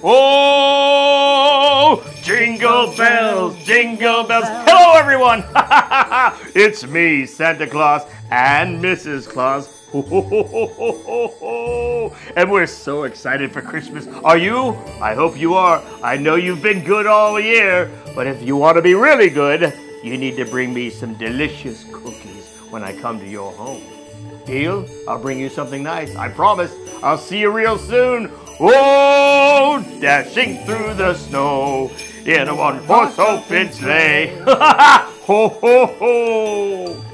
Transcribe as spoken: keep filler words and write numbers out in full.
Oh, jingle bells, jingle bells. Hello, everyone. It's me, Santa Claus, and Missus Claus. And we're so excited for Christmas. Are you? I hope you are. I know you've been good all year, but if you want to be really good, you need to bring me some delicious cookies when I come to your home. Deal? I'll bring you something nice. I promise. I'll see you real soon. Oh, dashing through the snow in a one-horse open sleigh. Ho, ho, ho.